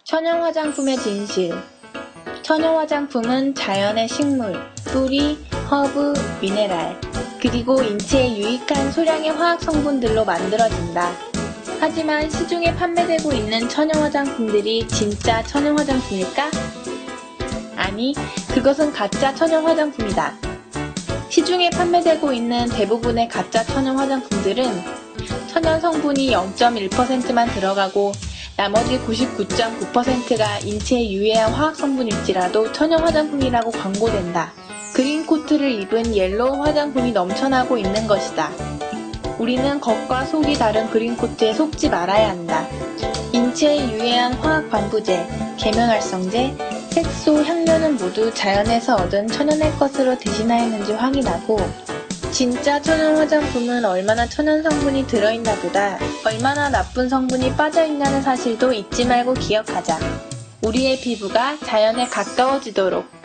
천연 화장품의 진실. 천연 화장품은 자연의 식물, 뿌리, 허브, 미네랄, 그리고 인체에 유익한 소량의 화학 성분들로 만들어진다. 하지만 시중에 판매되고 있는 천연 화장품들이 진짜 천연 화장품일까? 아니, 그것은 가짜 천연 화장품이다. 시중에 판매되고 있는 대부분의 가짜 천연 화장품들은 천연 성분이 0.1%만 들어가고 나머지 99.9%가 인체에 유해한 화학 성분일지라도 천연 화장품이라고 광고된다. 그린 코트를 입은 옐로우 화장품이 넘쳐나고 있는 것이다. 우리는 겉과 속이 다른 그린 코트에 속지 말아야 한다. 인체에 유해한 화학 반부제, 계면활성제, 색소, 향료는 모두 자연에서 얻은 천연의 것으로 대신하였는지 확인하고, 진짜 천연 화장품은 얼마나 천연 성분이 들어있나 보다 얼마나 나쁜 성분이 빠져있냐는 사실도 잊지 말고 기억하자. 우리의 피부가 자연에 가까워지도록.